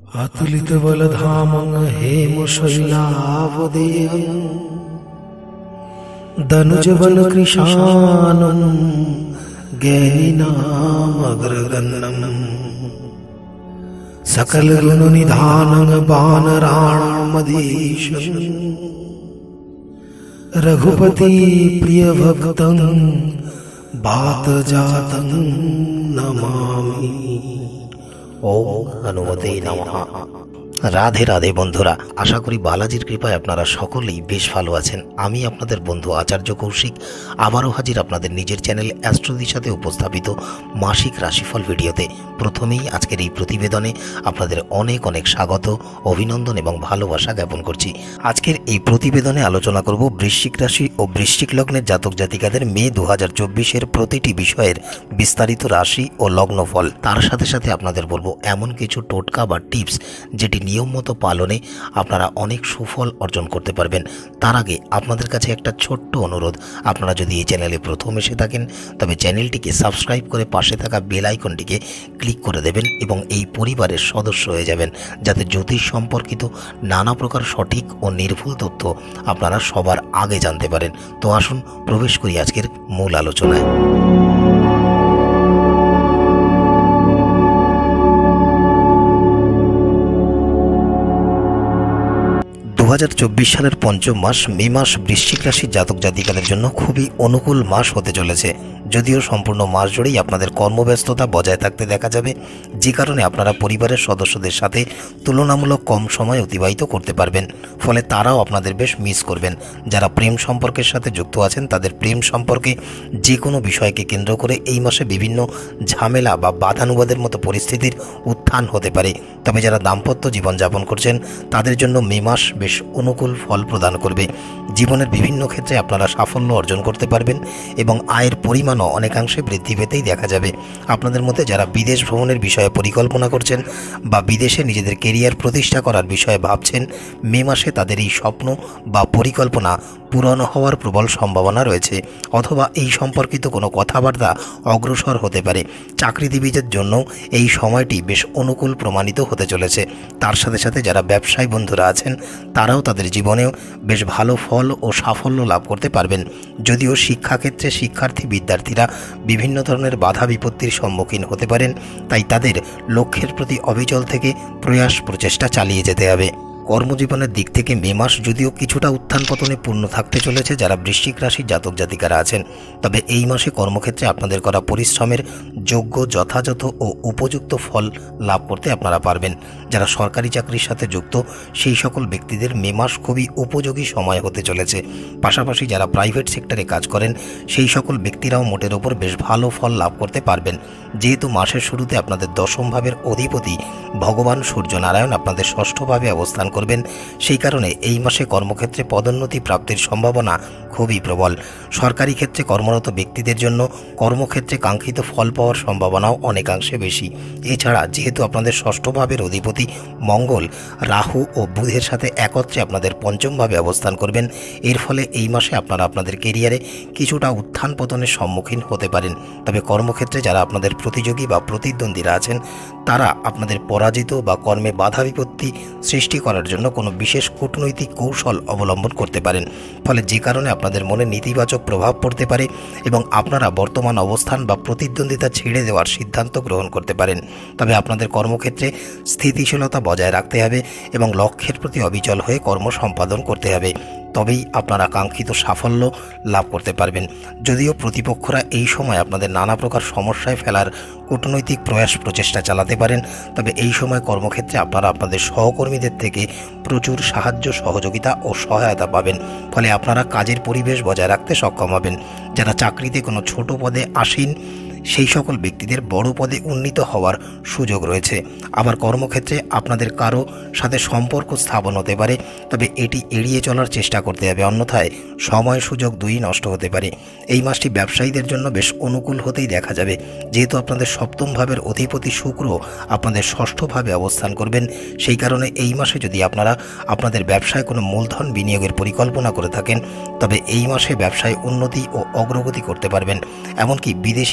अतुलित बलधामं हेमशैलावदेयं दनुजवनकृशानं ज्ञानिनामग्रगण्यं सकलगुणनिधानं वानराणामधीशं रघुपति प्रियभक्तं वातजातं नमामि। ओम हनुमते नमः। राधे राधे बंधुरा, आशा करी बालाजिर कृपाय आपनारा सकलेई बेश भालो आछेन। आमी आपनादेर बंधु आचार्य कौशिक आबारो हाजिर आपनादेर निजेर चैनल অ্যাস্ট্রোদির সাথে उपस्थापित मासिक राशिफल भिडियोते। प्रथमेई आजकेर এই প্রতিবেদনে আপনাদের অনেক অনেক স্বাগত, অভিনন্দন এবং ভালোবাসা জ্ঞাপন করছি। আজকের এই প্রতিবেদনে আলোচনা করব বৃশ্চিক রাশি ও বৃশ্চিক লগ্নের জাতক জাতিকাদের মে 2024 এর প্রতিটি বিষয়ের বিস্তারিত রাশি ও লগ্নফল। তার সাথে সাথে আপনাদের বলবো এমন কিছু টোটকা বা টিপস যেটি নিয়ম মতো পালনে আপনারা অনেক সুফল অর্জন করতে পারবেন। তার আগে আপনাদের কাছে একটা ছোট্ট অনুরোধ, আপনারা যদি এই চ্যানেলে প্রথম এসে থাকেন তবে চ্যানেলটিকে সাবস্ক্রাইব করে পাশে থাকা বেল আইকনটিকে ক্লিক করে দেবেন এবং এই পরিবারের সদস্য হয়ে যাবেন, যাতে জ্যোতিষ সম্পর্কিত নানা প্রকার সঠিক ও নির্ভুল তথ্য আপনারা সবার আগে জানতে পারেন। তো আসুন প্রবেশ করি আজকের মূল আলোচনায়। 2024 সালের পঞ্চম মাস মে মাস বৃশ্চিক রাশির জাতক জাতিকাদের জন্য খুবই অনুকূল মাস হতে চলেছে। যদিও সম্পূর্ণ মাস জুড়েই আপনাদের কর্মব্যস্ততা বজায় থাকতে দেখা যাবে, যে কারণে আপনারা পরিবারের সদস্যদের সাথে তুলনামূলক কম সময় অতিবাহিত করতে পারবেন, ফলে তারাও আপনাদের বেশ মিস করবেন। যারা প্রেম সম্পর্কের সাথে যুক্ত আছেন তাদের প্রেম সম্পর্কে যে কোনো বিষয়কে কেন্দ্র করে এই মাসে বিভিন্ন ঝামেলা বা বাধানুবাদের মতো পরিস্থিতির উত্থান হতে পারে। তবে যারা দাম্পত্য জীবনযাপন করছেন তাদের জন্য মে মাস বেশ অনুকূল ফল প্রদান করবে। জীবনের বিভিন্ন ক্ষেত্রে আপনারা সাফল্য অর্জন করতে পারবেন এবং আয়ের পরিমাণও অনেকাংশে বৃদ্ধি পেতেই দেখা যাবে। আপনাদের মধ্যে যারা বিদেশ ভ্রমণের বিষয়ে পরিকল্পনা করছেন বা বিদেশে নিজেদের কেরিয়ার প্রতিষ্ঠা করার বিষয়ে ভাবছেন, মে মাসে তাদের এই স্বপ্ন বা পরিকল্পনা পূরণ হওয়ার প্রবল সম্ভাবনা রয়েছে, অথবা এই সম্পর্কিত কোনো কথাবার্তা অগ্রসর হতে পারে। চাকরিজীবীদের জন্য এই সময়টি বেশ অনুকূল প্রমাণিত হতে চলেছে। তার সাথে সাথে যারা ব্যবসায়ী বন্ধুরা আছেন তারাও তাদের জীবনেও বেশ ভালো ফল ও সাফল্য লাভ করতে পারবেন। যদিও শিক্ষাক্ষেত্রে শিক্ষার্থী বিদ্যার্থীরা বিভিন্ন ধরনের বাধা বিপত্তির সম্মুখীন হতে পারেন, তাই তাদের লক্ষ্যের প্রতি অবিচল থেকে প্রয়াস প্রচেষ্টা চালিয়ে যেতে হবে। কর্মজীবনের দিক থেকে মে মাস যদিও কিছুটা উত্থান পতনে পূর্ণ থাকতে চলেছে যারা বৃশ্চিক রাশির জাতক জাতিকারা আছেন, তবে এই মাসে কর্মক্ষেত্রে আপনাদের করা পরিশ্রমের যোগ্য যথাযথ ও উপযুক্ত ফল লাভ করতে আপনারা পারবেন। যারা সরকারি চাকরির সাথে যুক্ত সেই সকল ব্যক্তিদের মে মাস খুবই উপযোগী সময় হতে চলেছে। পাশাপাশি যারা প্রাইভেট সেক্টরে কাজ করেন সেই সকল ব্যক্তিরাও মোটের ওপর বেশ ভালো ফল লাভ করতে পারবেন। যেহেতু মাসের শুরুতে আপনাদের দশম ভাবের অধিপতি ভগবান সূর্যনারায়ণ আপনাদের ষষ্ঠভাবে অবস্থান করবেন, সেই কারণে এই মাসে কর্মক্ষেত্রে পদোন্নতি প্রাপ্তির সম্ভাবনা খুবই প্রবল। সরকারি ক্ষেত্রে কর্মরত ব্যক্তিদের জন্য কর্মক্ষেত্রে কাঙ্ক্ষিত ফল পাওয়ার সম্ভাবনাও অনেকাংশে বেশি। এছাড়া যেহেতু আপনাদের ষষ্ঠ ভাবের অধিপতি মঙ্গল রাহু ও বুধের সাথে একত্রে আপনাদের পঞ্চম ভাবে অবস্থান করবেন, এর ফলে এই মাসে আপনারা আপনাদের কেরিয়ারে কিছুটা উত্থান পতনের সম্মুখীন হতে পারেন। তবে কর্মক্ষেত্রে যারা আপনাদের প্রতিযোগী বা প্রতিদ্বন্দ্বীরা আছেন তারা আপনাদের পরাজিত বা কর্মে বাধা বিপত্তি সৃষ্টি করার জন্য কোনো বিশেষ কূটনৈতিক কৌশল অবলম্বন করতে পারেন, ফলে যে কারণে আপনাদের মনে নেতিবাচক প্রভাব পড়তে পারে এবং আপনারা বর্তমান অবস্থান বা প্রতিদ্বন্দ্বিতা ছেড়ে দেওয়ার সিদ্ধান্ত গ্রহণ করতে পারেন। তবে আপনাদের কর্মক্ষেত্রে স্থিতিশীলতা বজায় রাখতে হবে এবং লক্ষ্যের প্রতি অবিচল হয়ে কর্ম সম্পাদন করতে হবে, তবেই আপনারা কাঙ্ক্ষিত সাফল্য লাভ করতে পারবেন। যদিও প্রতিপক্ষরা এই সময় আপনাদের নানা প্রকার সমস্যায় ফেলার কূটনৈতিক প্রয়াস প্রচেষ্টা চালাতে পারেন, তবে এই সময় কর্মক্ষেত্রে আপনারা আপনাদের সহকর্মীদের থেকে প্রচুর সাহায্য সহযোগিতা ও সহায়তা পাবেন, ফলে আপনারা কাজের পরিবেশ বজায় রাখতে সক্ষম হবেন। যারা চাকরিতে কোনো ছোট পদে আসীন সেই সকল ব্যক্তিদের বড় পদে উন্নীত হওয়ার সুযোগ রয়েছে। আবার কর্মক্ষেত্রে আপনাদের কারো সাথে সম্পর্ক স্থাপন হতে পারে, তবে এটি এড়িয়ে চলার চেষ্টা করতে হবে, অন্যথায় সময় সুযোগ দুই নষ্ট হতে পারে। এই মাসটি ব্যবসায়ীদের জন্য বেশ অনুকূল হতেই দেখা যাবে। যেহেতু আপনাদের সপ্তম ভাবের অধিপতি শুক্র আপনাদের ষষ্ঠ ভাবে অবস্থান করবেন, সেই কারণে এই মাসে যদি আপনারা আপনাদের ব্যবসায় কোনো মূলধন বিনিয়োগের পরিকল্পনা করে থাকেন তবে এই মাসে ব্যবসায় উন্নতি ও অগ্রগতি করতে পারবেন। এমনকি বিদেশি কোনো মাধ্যম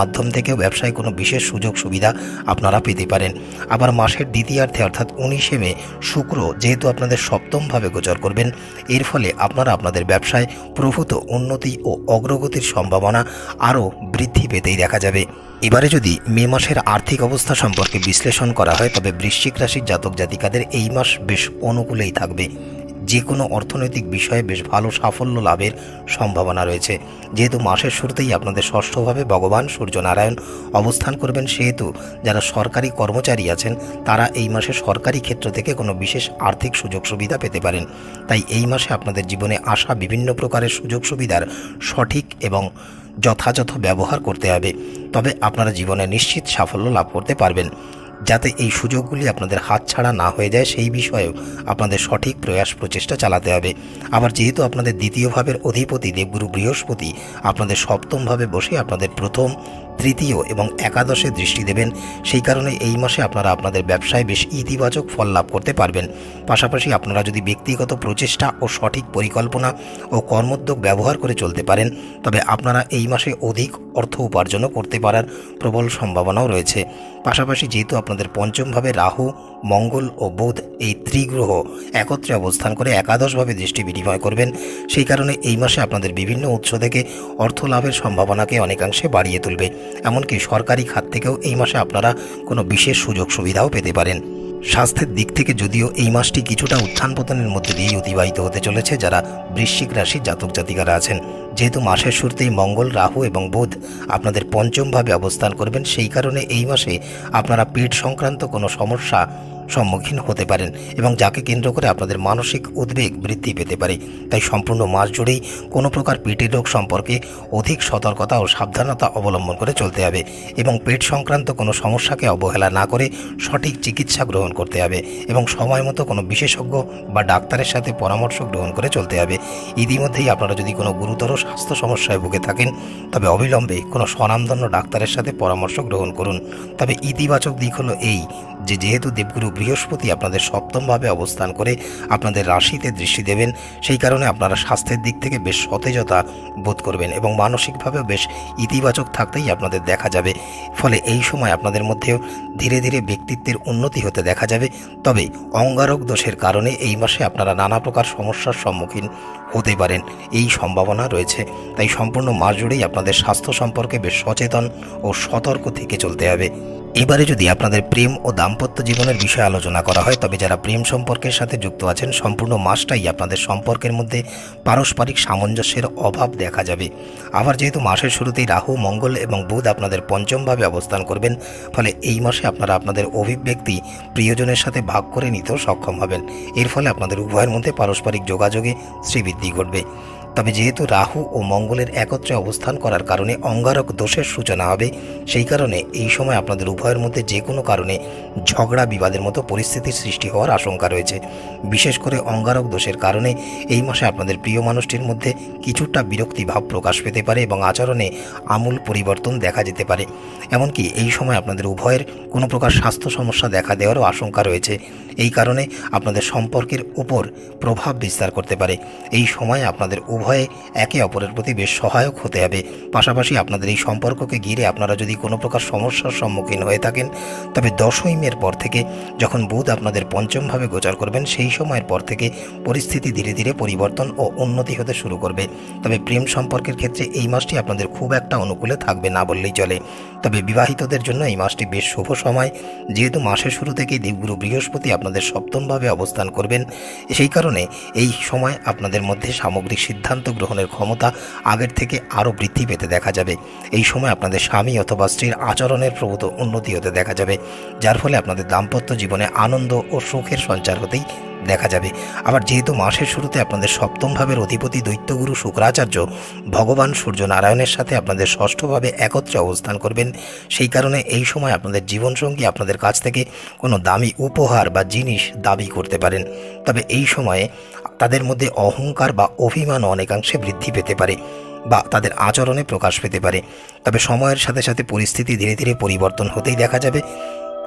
মাধ্যম থেকেও ব্যবসায় কোনো বিশেষ সুযোগ সুবিধা আপনারা পেতে পারেন। আবার মাসের দ্বিতীয়ার্ধে অর্থাৎ 19শে মে শুক্র যেহেতু আপনাদের সপ্তমভাবে গোচর করবেন, এর ফলে আপনারা আপনাদের ব্যবসায় প্রভূত উন্নতি ও অগ্রগতির সম্ভাবনা আরও বৃদ্ধি পেতেই দেখা যাবে। এবারে যদি মে মাসের আর্থিক অবস্থা সম্পর্কে বিশ্লেষণ করা হয়, তবে বৃশ্চিক রাশির জাতক জাতিকাদের এই মাস বেশ অনুকূলেই থাকবে। যে কোনো অর্থনৈতিক বিষয়ে বেশ ভালো সাফল্য লাভের সম্ভাবনা রয়েছে। যেহেতু মাসের শুরুতেই আপনাদের ষষ্ঠভাবে ভগবান সূর্যনারায়ণ অবস্থান করবেন, সেহেতু যারা সরকারি কর্মচারী আছেন তারা এই মাসে সরকারি ক্ষেত্র থেকে কোনো বিশেষ আর্থিক সুযোগ সুবিধা পেতে পারেন। তাই এই মাসে আপনাদের জীবনে আসা বিভিন্ন প্রকারের সুযোগ সুবিধার সঠিক এবং যথাযথ ব্যবহার করতে হবে, তবে আপনারা জীবনে নিশ্চিত সাফল্য লাভ করতে পারবেন। যাতে এই সুযোগগুলি আপনাদের হাতছাড়া না হয়ে যায় সেই বিষয়েও আপনাদের সঠিক প্রয়াস প্রচেষ্টা চালাতে হবে। আবার যেহেতু আপনাদের দ্বিতীয় ভাবের অধিপতি দেবগুরু বৃহস্পতি আপনাদের সপ্তমভাবে বসে আপনাদের প্রথম, তৃতীয় এবং একাদশে দৃষ্টি দেবেন, সেই কারণে এই মাসে আপনারা আপনাদের ব্যবসায় বেশ ইতিবাচক ফল লাভ করতে পারবেন। পাশাপাশি আপনারা যদি ব্যক্তিগত প্রচেষ্টা ও সঠিক পরিকল্পনা ও কর্মোদ্যোগ ব্যবহার করে চলতে পারেন, তবে আপনারা এই মাসে অধিক অর্থ উপার্জনও করতে পারার প্রবল সম্ভাবনাও রয়েছে। পাশাপাশি যেহেতু আপনাদের পঞ্চমভাবে রাহু, মঙ্গল ও বুধ এই ত্রিগ্রহ একত্রে অবস্থান করে একাদশভাবে দৃষ্টি বিনিময় করবেন, সেই কারণে এই মাসে আপনাদের বিভিন্ন উৎস থেকে অর্থ লাভের সম্ভাবনাকে অনেকাংশে বাড়িয়ে তুলবে। এমনকি সরকারি খাত থেকেও এই মাসে আপনারা কোনো বিশেষ সুযোগ সুবিধাও পেতে পারেন। স্বাস্থ্যের দিক থেকে যদিও এই মাসটি কিছুটা উত্থান পতনের মধ্যে দিয়েই অতিবাহিত হতে চলেছে যারা বৃশ্চিক রাশির জাতক জাতিকারা আছেন। যেহেতু মাসের শুরুতেই মঙ্গল, রাহু এবং বুধ আপনাদের পঞ্চমভাবে অবস্থান করবেন, সেই কারণে এই মাসে আপনারা পেট সংক্রান্ত কোনো সমস্যা সম্মুখীন হতে পারেন এবং যাকে কেন্দ্র করে আপনাদের মানসিক উদ্বেগ বৃদ্ধি পেতে পারে। তাই সম্পূর্ণ মাস জুড়েই কোনো প্রকার পেটের রোগ সম্পর্কে অধিক সতর্কতা ও সাবধানতা অবলম্বন করে চলতে হবে এবং পেট সংক্রান্ত কোনো সমস্যাকে অবহেলা না করে সঠিক চিকিৎসা গ্রহণ করতে হবে এবং সময় মতো কোনো বিশেষজ্ঞ বা ডাক্তারের সাথে পরামর্শ গ্রহণ করে চলতে হবে। ইতিমধ্যেই আপনারা যদি কোনো গুরুতর স্বাস্থ্য সমস্যায় ভুগে থাকেন, তবে অবিলম্বে কোনো স্বনামধন্য ডাক্তারের সাথে পরামর্শ গ্রহণ করুন। তবে ইতিবাচক দিক হলো এই যে যেহেতু দেবগুরু বৃহস্পতি আপনাদের সপ্তমভাবে অবস্থান করে আপনাদের রাশিতে দৃষ্টি দেবেন, সেই কারণে আপনারা স্বাস্থ্যের দিক থেকে বেশ সতেজতা বোধ করবেন এবং মানসিকভাবেও বেশ ইতিবাচক থাকতেই আপনাদের দেখা যাবে। ফলে এই সময় আপনাদের মধ্যেও ধীরে ধীরে ব্যক্তিত্বের উন্নতি হতে দেখা যাবে। তবে অঙ্গারক দোষের কারণে এই মাসে আপনারা নানা প্রকার সমস্যার সম্মুখীন হতে পারেন, এই সম্ভাবনা রয়েছে। তাই সম্পূর্ণ মাস জুড়েই আপনাদের স্বাস্থ্য সম্পর্কে বেশ সচেতন ও সতর্ক থেকে চলতে হবে। এবারে যদি আপনাদের প্রেম ও দাম্পত্য জীবনের বিষয়ে আলোচনা করা হয়, তবে যারা প্রেম সম্পর্কের সাথে যুক্ত আছেন সম্পূর্ণ মাসটাই আপনাদের সম্পর্কের মধ্যে পারস্পরিক সামঞ্জস্যের অভাব দেখা যাবে। আবার যেহেতু মাসের শুরুতেই রাহু, মঙ্গল এবং বুধ আপনাদের পঞ্চমভাবে অবস্থান করবেন, ফলে এই মাসে আপনারা আপনাদের অভিব্যক্তি প্রিয়জনের সাথে ভাগ করে নিতেও সক্ষম হবেন। এর ফলে আপনাদের উভয়ের মধ্যে পারস্পরিক যোগাযোগে শ্রীবৃদ্ধি ঘটবে। তবে যেহেতু রাহু ও মঙ্গলের একত্রে অবস্থান করার কারণে অঙ্গারক দোষের সূচনা হবে, সেই কারণে এই সময় আপনাদের উভয়ের মধ্যে যে কোনো কারণে ঝগড়া বিবাদের মতো পরিস্থিতির সৃষ্টি হওয়ার আশঙ্কা রয়েছে। বিশেষ করে অঙ্গারক দোষের কারণে এই মাসে আপনাদের প্রিয় মানুষটির মধ্যে কিছুটা বিরক্তি ভাব প্রকাশ পেতে পারে এবং আচরণে আমূল পরিবর্তন দেখা যেতে পারে। এমনকি এই সময় আপনাদের উভয়ের কোনো প্রকার স্বাস্থ্য সমস্যা দেখা দেওয়ারও আশঙ্কা রয়েছে। এই কারণে আপনাদের সম্পর্কের উপর প্রভাব বিস্তার করতে পারে। এই সময় আপনাদের উভয়ে একে অপরের প্রতি বেশ সহায়ক হতে হবে। পাশাপাশি আপনাদের এই সম্পর্ককে ঘিরে আপনারা যদি কোনো প্রকার সমস্যার সম্মুখীন হয়ে থাকেন, তবে 10ই মের পর থেকে যখন বুধ আপনাদের পঞ্চমভাবে গোচর করবেন, সেই সময়ের পর থেকে পরিস্থিতি ধীরে ধীরে পরিবর্তন ও উন্নতি হতে শুরু করবে। তবে প্রেম সম্পর্কের ক্ষেত্রে এই মাসটি আপনাদের খুব একটা অনুকূলে থাকবে না বললেই চলে। তবে বিবাহিতদের জন্য এই মাসটি বেশ শুভ সময়। যেহেতু মাসের শুরু থেকেই দেবগুরু বৃহস্পতি আপনাদের সপ্তমভাবে অবস্থান করবেন, সেই কারণে এই সময় আপনাদের মধ্যে সামগ্রিক সিদ্ধান্ত গ্রহণের ক্ষমতা আগের থেকে আরও বৃদ্ধি পেতে দেখা যাবে। এই সময় আপনাদের স্বামী অথবা স্ত্রীর আচরণের প্রভূত উন্নতি হতে দেখা যাবে, যার ফলে আপনাদের দাম্পত্য জীবনে আনন্দ ও সুখের সঞ্চার হতেই দেখা যাবে। আবার যেহেতু মাসের শুরুতে আপনাদের সপ্তম ভাবের অধিপতি দৈত্যগুরু শুক্রাচার্য ভগবান সূর্যনারায়ণের সাথে আপনাদের ষষ্ঠভাবে একত্রে অবস্থান করবেন, সেই কারণে এই সময় আপনাদের জীবনসঙ্গী আপনাদের কাছ থেকে কোনো দামি উপহার বা জিনিস দাবি করতে পারেন। তবে এই সময়ে তাদের মধ্যে অহংকার বা অভিমানও অনেকাংশে বৃদ্ধি পেতে পারে বা তাদের আচরণে প্রকাশ পেতে পারে। তবে সময়ের সাথে সাথে পরিস্থিতি ধীরে ধীরে পরিবর্তন হতেই দেখা যাবে।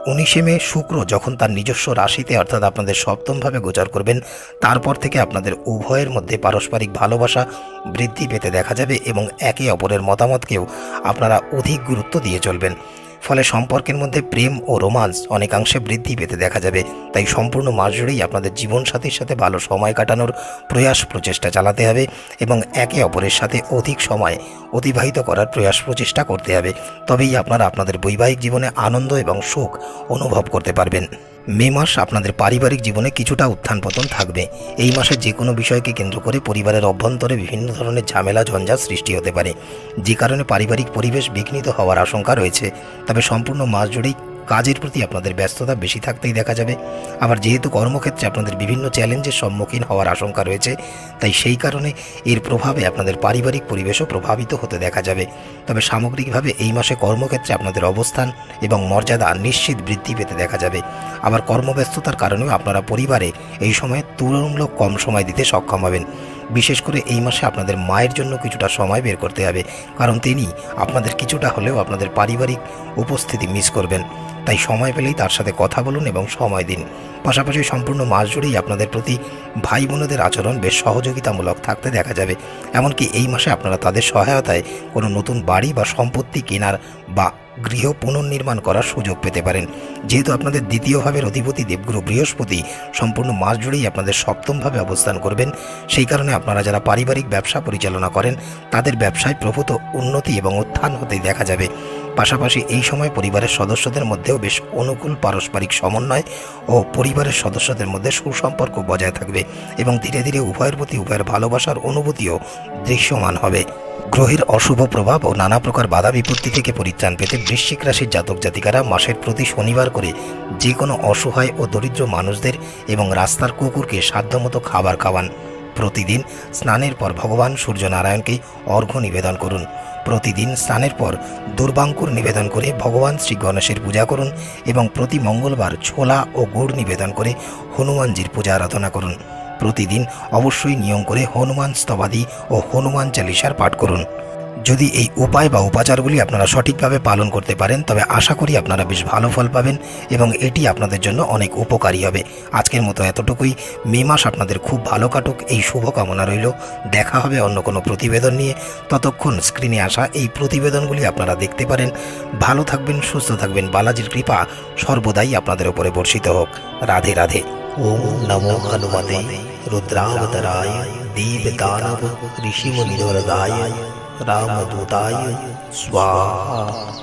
19শে মে শুক্র যখন তার নিজস্ব রাশিতে অর্থাৎ আপনাদের সপ্তমভাবে গোচর করবেন, তারপর থেকে আপনাদের উভয়ের মধ্যে পারস্পরিক ভালোবাসা বৃদ্ধি পেতে দেখা যাবে এবং একে অপরের মতামতকেও আপনারা অধিক গুরুত্ব দিয়ে চলবেন। ফলে সম্পর্কের মধ্যে প্রেম ও রোমান্স অনেকাংশে বৃদ্ধি পেতে দেখা যাবে। তাই সম্পূর্ণ মাস জুড়েই আপনাদের জীবনসাথীর সাথে ভালো সময় কাটানোর প্রচেষ্টা চালাতে হবে এবং একে অপরের সাথে অধিক সময় অতিবাহিত করার প্রচেষ্টা করতে হবে। তবেই আপনারা আপনাদের বৈবাহিক জীবনে আনন্দ এবং সুখ অনুভব করতে পারবেন। মে মাস আপনাদের পারিবারিক জীবনে কিছুটা উত্থান পতন থাকবে। এই মাসে যে কোনো বিষয়কে কেন্দ্র করে পরিবারের অভ্যন্তরে বিভিন্ন ধরনের ঝামেলা ঝঞ্ঝাট সৃষ্টি হতে পারে, যে কারণে পারিবারিক পরিবেশ বিঘ্নিত হওয়ার আশঙ্কা রয়েছে। তবে সম্পূর্ণ মাস জুড়েই কাজের প্রতি আপনাদের ব্যস্ততা বেশি থাকতেই দেখা যাবে। আবার যেহেতু কর্মক্ষেত্রে আপনাদের বিভিন্ন চ্যালেঞ্জের সম্মুখীন হওয়ার আশঙ্কা রয়েছে, তাই সেই কারণে এর প্রভাবে আপনাদের পারিবারিক পরিবেশও প্রভাবিত হতে দেখা যাবে। তবে সামগ্রিকভাবে এই মাসে কর্মক্ষেত্রে আপনাদের অবস্থান এবং মর্যাদা নিশ্চিত বৃদ্ধি পেতে দেখা যাবে। আবার কর্মব্যস্ততার কারণেও আপনারা পরিবারে এই সময়ে তুলনামূলক কম সময় দিতে সক্ষম হবেন। বিশেষ করে এই মাসে আপনাদের মায়ের জন্য কিছুটা সময় বের করতে হবে, কারণ তিনি আপনাদের কিছুটা হলেও আপনাদের পারিবারিক উপস্থিতি মিস করবেন। তাই সময় পেলেই তার সাথে কথা বলুন এবং সময় দিন। পাশাপাশি সম্পূর্ণ মাস জুড়েই আপনাদের প্রতি ভাই বোনেদের আচরণ বেশ সহযোগিতামূলক থাকতে দেখা যাবে। এমনকি এই মাসে আপনারা তাদের সহায়তায় কোনো নতুন বাড়ি বা সম্পত্তি কেনার বা গৃহ পুনর্নির্মাণ করার সুযোগ পেতে পারেন। যেহেতু আপনাদের দ্বিতীয় ভাবের অধিপতি দেবগুরু বৃহস্পতি সম্পূর্ণ মাস জুড়েই আপনাদের সপ্তমভাবে অবস্থান করবেন, সেই কারণে আপনারা যারা পারিবারিক ব্যবসা পরিচালনা করেন তাদের ব্যবসায় প্রভূত উন্নতি এবং উত্থান হতেই দেখা যাবে। পাশাপাশি এই সময় পরিবারের সদস্যদের মধ্যেও বেশ অনুকূল পারস্পরিক সমন্বয় ও পরিবারের সদস্যদের মধ্যে সুসম্পর্ক বজায় থাকবে এবং ধীরে ধীরে উভয়ের প্রতি উভয়ের ভালোবাসার অনুভূতিও দৃশ্যমান হবে। গ্রহের অশুভ প্রভাব ও নানা প্রকার বাধা বিপত্তি থেকে পরিত্রাণ পেতে বৃশ্চিক রাশির জাতক জাতিকারা মাসের প্রতি শনিবার করে যে কোনো অসহায় ও দরিদ্র মানুষদের এবং রাস্তার কুকুরকে সাধ্যমতো খাবার খাওয়ান। প্রতিদিন স্নানের পর ভগবান সূর্যনারায়ণকে অর্ঘ্য নিবেদন করুন। প্রতিদিন স্নানের পর দুর্বাঙ্কুর নিবেদন করে ভগবান শ্রী গণেশের পূজা করুন এবং প্রতি মঙ্গলবার ছোলা ও গুড় নিবেদন করে হনুমানজির পূজা আরাধনা করুন। প্রতিদিন অবশ্যই নিয়ম করে হনুমান স্তবাদি ও হনুমান চালিসার পাঠ করুন। যদি এই উপায় বা উপাচারগুলি আপনারা সঠিকভাবে পালন করতে পারেন, তবে আশা করি আপনারা বেশ ভালো ফল পাবেন এবং এটি আপনাদের জন্য অনেক উপকারী হবে। আজকের মতো এতটুকুই। মে মাস আপনাদের খুব ভালো কাটুক এই শুভকামনা রইল। দেখা হবে অন্য কোনো প্রতিবেদন নিয়ে। ততক্ষণ স্ক্রিনে আসা এই প্রতিবেদনগুলি আপনারা দেখতে পারেন। ভালো থাকবেন, সুস্থ থাকবেন। বালাজির কৃপা সর্বদাই আপনাদের উপরে বর্ষিত হোক। রাধে রাধে। ওম নমো হনুমতে রুদ্রাবতারায় দীপদানব ঋষিমুনির্দায় রামদূতায় স্বাহা।